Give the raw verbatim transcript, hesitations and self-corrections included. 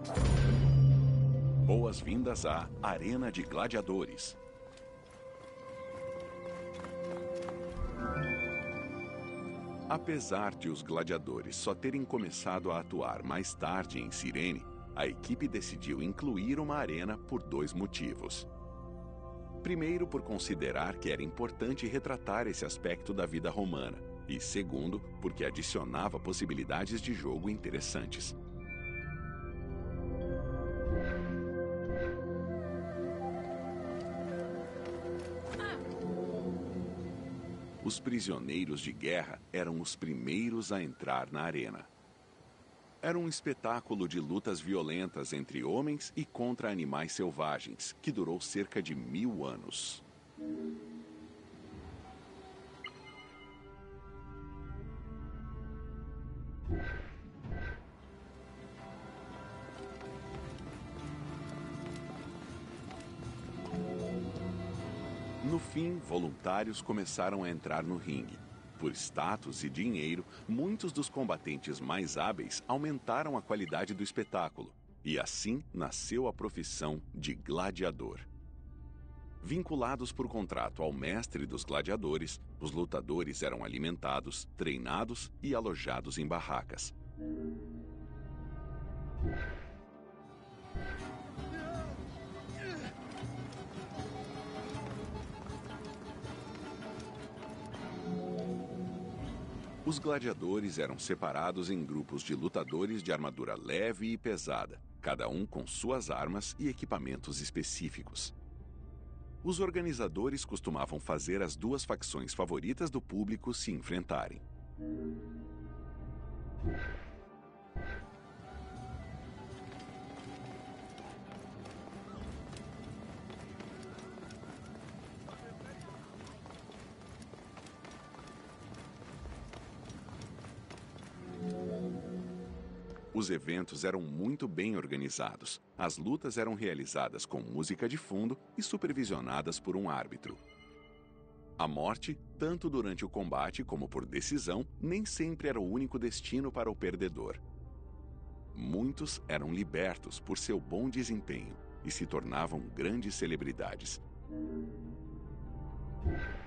Boas-vindas à Arena de Gladiadores. Apesar de os gladiadores só terem começado a atuar mais tarde em Cirene, a equipe decidiu incluir uma arena por dois motivos. Primeiro, por considerar que era importante retratar esse aspecto da vida romana, e segundo, porque adicionava possibilidades de jogo interessantes. Os prisioneiros de guerra eram os primeiros a entrar na arena. Era um espetáculo de lutas violentas entre homens e contra animais selvagens, que durou cerca de mil anos. No fim, voluntários começaram a entrar no ringue. Por status e dinheiro, muitos dos combatentes mais hábeis aumentaram a qualidade do espetáculo, e assim nasceu a profissão de gladiador. Vinculados por contrato ao mestre dos gladiadores, os lutadores eram alimentados, treinados e alojados em barracas. Os gladiadores eram separados em grupos de lutadores de armadura leve e pesada, cada um com suas armas e equipamentos específicos. Os organizadores costumavam fazer as duas facções favoritas do público se enfrentarem. Os eventos eram muito bem organizados. As lutas eram realizadas com música de fundo e supervisionadas por um árbitro. A morte, tanto durante o combate como por decisão, nem sempre era o único destino para o perdedor. Muitos eram libertos por seu bom desempenho e se tornavam grandes celebridades.